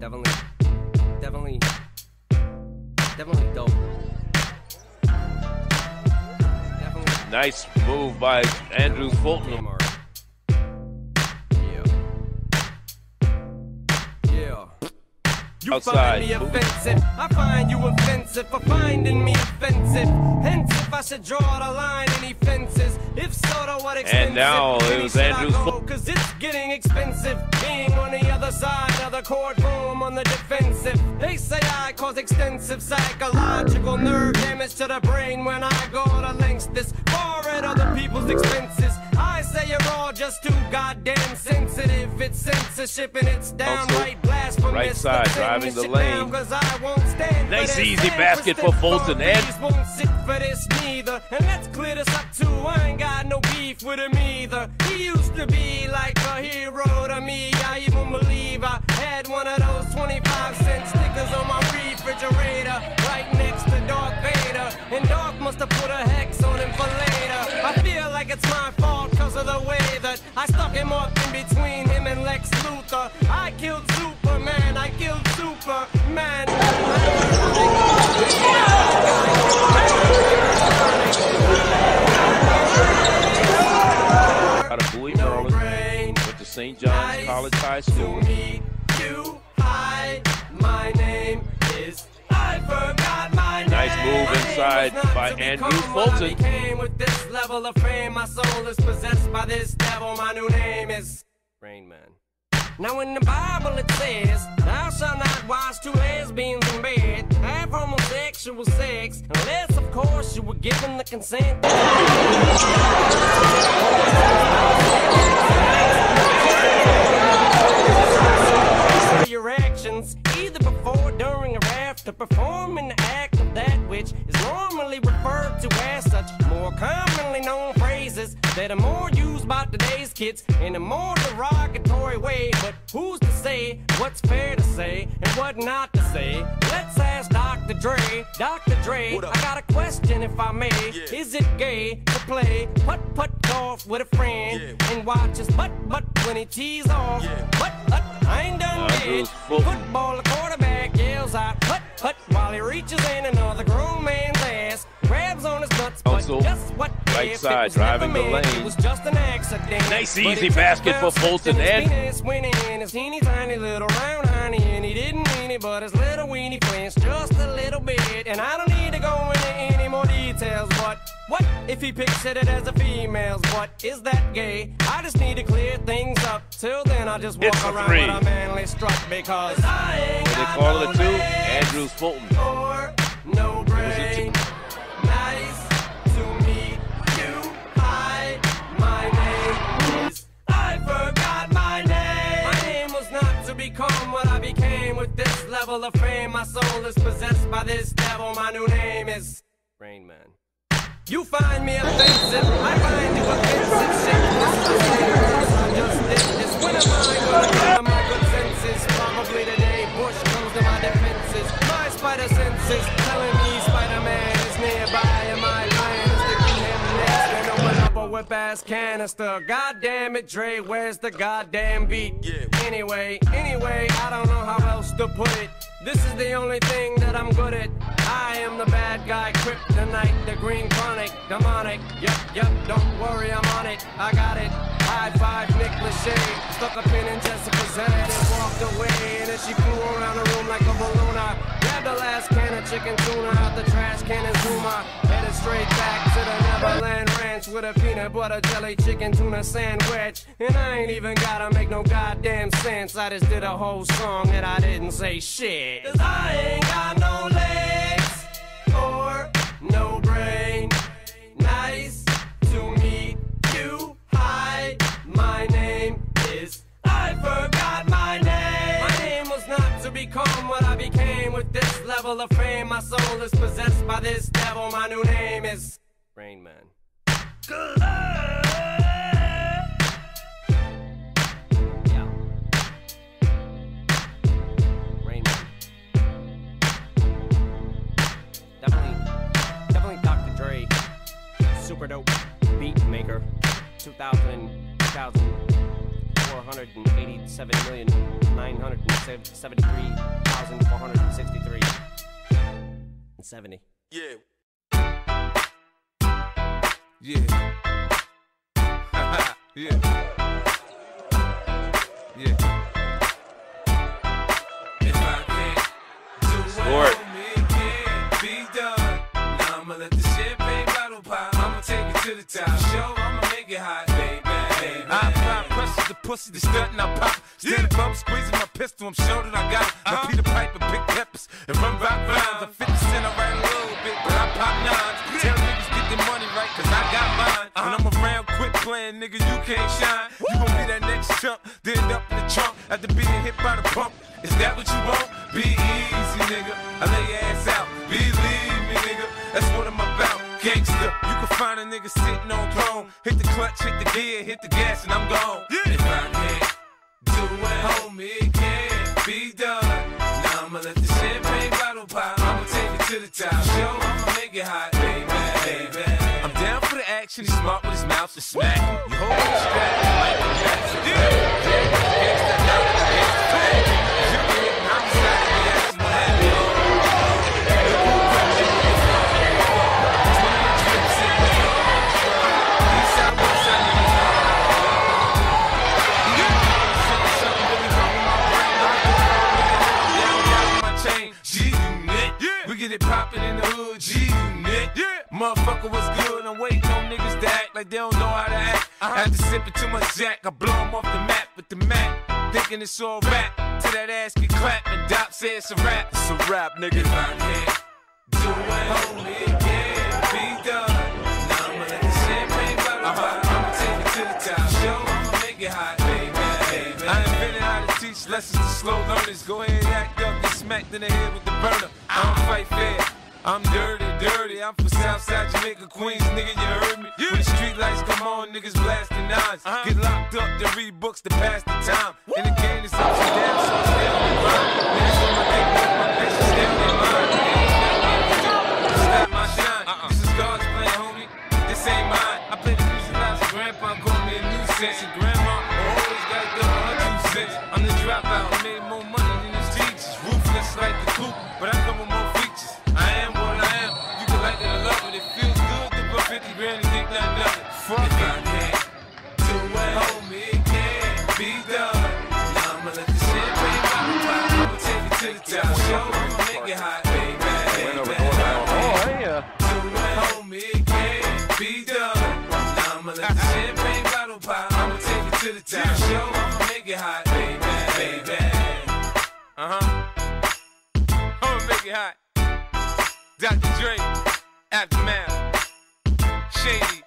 Definitely dope. Definitely. Nice move by Andrew Fulton. You Outside. find me offensive, I find you offensive for finding me offensive. Hence, if I should draw the line, any fences. If so, to what extent? And now it was Andrew Fulton. Cause it's getting expensive being on the other side of the courtroom on the defensive. They say I cause extensive psychological nerve damage to the brain when I go to lengths this far at other people's expenses. I say you're all just too goddamn sensitive. It's censorship and it's downright blasphemous. Right side, driving the lane. Nice easy basket for Fulton. And won't sit for this neither. And let's clear this up too. I ain't got no beef with him either. He used to be like a hero to me. I even believe I had one of those 25-cent stickers on my refrigerator right next to Darth Vader. And Darth must have put a hex on him for later. I feel like it's my fault cause of the way that I stuck him up in between him and Lex Luthor. I killed Superman, I killed Superman. out of Bowie, Maryland, went to St. John's College High School. My name is I forgot my name. Nice move inside by Andrew Fulton. With this level of fame, my soul is possessed by this devil. My new name is Rain Man. Now in the Bible it says, thou shalt not watch two lesbians in bed, have homosexual sex, unless of course you were given the consent. Your actions, either before, during, or after performing the act of that which is normally referred to as such more commonly known phrases that are more used by today's kids in a more derogatory way. But who's to say what's fair to say and what not to say? Let's ask Dr. Dre. Dr. Dre, I got a question if I may. Yeah. Is it gay to play putt-putt golf with a friend and watch his butt when he tees off? But I ain't done yet. Football, the quarterback yells out putt while he reaches in another grown man's ass, grabs on his nuts, but just what right side, driving the lane. It was just an accident. Nice easy basket for Fulton. And went in his teeny tiny little round honey, and he didn't mean it, but his little weenie flinched just a little bit. And I don't need to go into any more details, but what if he pictured it as a female's? What is that gay? I just need to clear things up. Till then, I just walk around with a manly strut because I ain't they call it a two. Andrews Fulton. Or no brain. Nice to meet you. Hi, my name is I forgot my name. My name was not to become what I became. With this level of fame, my soul is possessed by this devil. My new name is Rain Man. You find me offensive, I find you offensive. Shit, I just did this. When am I gonna get to my good senses? Probably today, Bush comes to my defenses. My spider senses telling me Spider-Man is nearby, and my plan is to get him next and open up a whip-ass canister. God damn it, Dre, where's the goddamn beat? Anyway, I don't know how else to put it. This is the only thing that I'm good at. I am the bad guy, kryptonite, the green chronic, demonic. Yup, don't worry, I'm on it. I got it. High five, Nick Lachey. Stuck a pin in Jessica's head and walked away. And then she flew around the room like a balloon. I grabbed the last can of chicken tuna out the trash can and Zuma. Headed straight back to the Neverland Ranch with a peanut butter jelly chicken tuna sandwich. And I ain't even gotta make no goddamn sense. I just did a whole song and I didn't say shit. 'Cause I ain't got no legs or no brain. Nice to meet you. Hi, my name is I forgot my name. My name was not to become what I became. With this level of fame, my soul is possessed by this devil. My new name is Rain Man. Rain Man. Definitely Dr. Dre. Super dope beat maker. 2000 487,973,463.70. Yeah. Yeah. Yeah. Yeah. If I can't do Lord. it, it can't be done. Now I'ma let the champagne bottle pop. I'ma take it to the top. Show, I'ma make it hot, baby. I apply pressure to pussy, the stunt and I pop. Standing above, squeezing my pistol, I'm sure that I got it. I Peter Piper, pick peppers, and run rock rounds. I'm 50 cent, I write a little bit, but I pop nines. Tell niggas get their money right, cause I got mine. When I'm around, quit playing, nigga, you can't shine. You gon' be that next chump, then end up in the trunk after being hit by the pump. Is that what you want? Be easy, nigga. I lay your ass out. Believe me, nigga. That's what I'm about. Gangster, you can find a nigga sitting on throne. Hit the clutch, hit the gear, hit the gas, and I'm gone. If I can't do it, homie, it can't be done. Now I'ma let the champagne bottle pop. I'ma take it to the top. Show, I'ma make it hot, baby, baby. I'm down for the action, he's smart with his mouth to smack. You hold the strap, like a Jackson. Get it poppin' in the hood, G-Unit. Yeah. Motherfucker, what's good? I'm waiting on niggas to act like they don't know how to act. After sipping too much Jack, I blow them off the map with the Mac. Thinking it's all rap, till that ass get clapped and Doc says it's a rap. It's a rap, nigga. If I can't do it, homie, it can't be done. Now I'ma let the champagne bottle pop. I'ma take it to the top. Show, I'ma make it hot, baby, baby. I invented how to teach lessons to slow learners. Go ahead, act up, get smacked in the head with the burner. I don't fight fair. I'm dirty, dirty. I'm from Southside Jamaica, Queens, nigga, you heard me. When the street lights come on, niggas blasting nines. Get locked up to read books to pass the time. And the game is ups and downs, so stay on the grind. Niggas on my dick, make my patience stay on their mind. They ain't nothing to do to stop my shine. This is God's plan, homie. This ain't mine. I play the music loud, so grandpa called me a nuisance. And grandma always got to double her 2 cents. I'm the dropout, I made more money than his teachers. Ruthless like the coupe, but I come with more features. I am what I am. You can like it or love it. It feels good to put 50 grand and think nothing of it. Fuck If it. I can't do it, homie, it can't be done. Now I'ma let the champagne bottle pop. I'ma take it to the top. Show, I'ma make it hot, baby, baby. Do it, homie, it can't be done. Now I'ma let the champagne bottle pop. I'ma take it to the top. Show, I'ma make it hot, baby, baby. I'ma make it hot. Dr. Dre, Aftermath, Shady.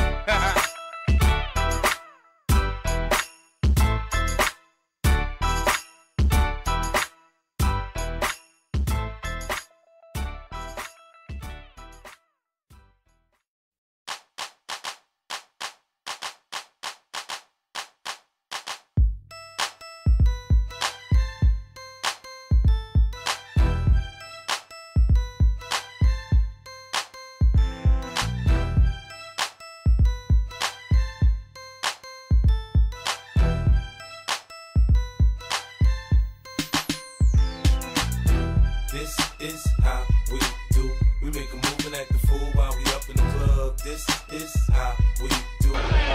This is how we do. We make a move and act the fool while we up in the club. This is how we do.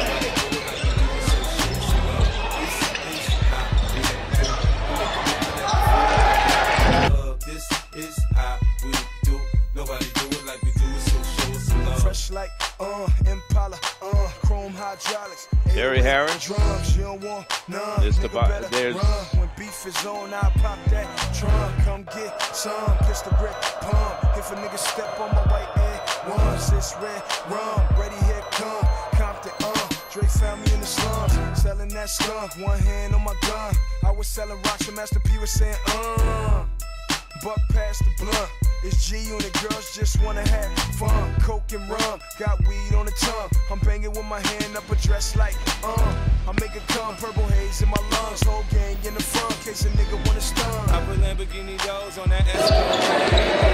This is how we do. Nobody do it like we do it, so show us some love. Fresh like Impala, chrome hydraulics. Gary Harron. Drums, you don't want none. There's Nigga the better there's- run. When beef is on, I pop that drum. Come get some pistol grip pump. If a nigga step on my white air, once it's red rum. Ready, here come Compton. Dre found me in the slums, selling that skunk. One hand on my gun. I was selling rocks and Master P was saying, buck past the blunt. It's G-Unit, girls just wanna have fun. Coke and rum, got weed on the tongue. I'm banging with my hand up a dress like, I make it come, purple haze in my lungs. Whole gang in the front, case a nigga wanna stun. I put Lamborghini doors on that Escalade.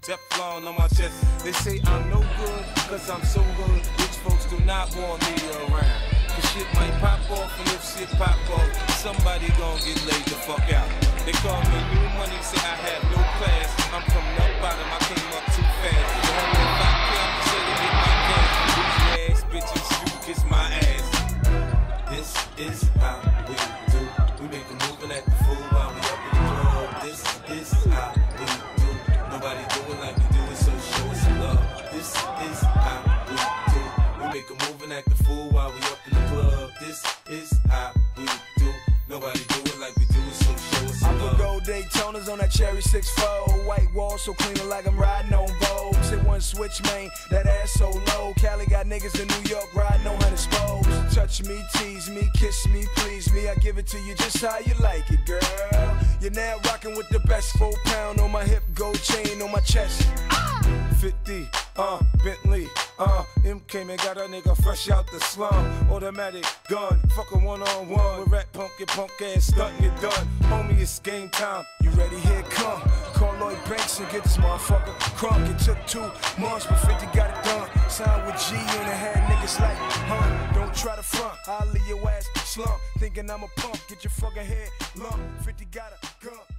Teflon on my chest. They say I'm no good, cause I'm so good. Rich folks do not want me around. Cause shit might pop off, and if shit pop off, somebody gon' get laid the fuck out. They call me new money, say I have no class. I'm coming up bottom, I came up too fast. The homie if I come, say to get my cash. Bougie ass bitches, you kiss my ass. This is how we do. We make a move and act the fool while we up in the club. This is how we do. Nobody do it like we do it, so show us some love. This is how we do. We make a move and act the fool while we up in the club. This is how we do. Nobody do it like we do it, so show us some love. I put gold Daytonas on that cherry 6-4. White wall so clean like I'm riding on Vogue. Hit one switch, man, that ass so low. Cali got niggas in New York riding on 100 spokes. Touch me, tease me, kiss me, please me. I give it to you just how you like it, girl. You're now rocking with the best. 4 pound on my hip, gold chain on my chest. 50, Bentley, MK man got a nigga fresh out the slum. Automatic gun, fuck a one-on-one. With rat punk, your punk ass stuntin', you done. Homie, it's game time. You ready? Here it come. Call Lloyd Banks and get this motherfucker crunk. It took 2 months, but 50 got it done. Signed with G and it had niggas like, don't try to front. I'll leave your ass slump. Thinking I'm a punk, get your fucking head lump. 50 got a gun.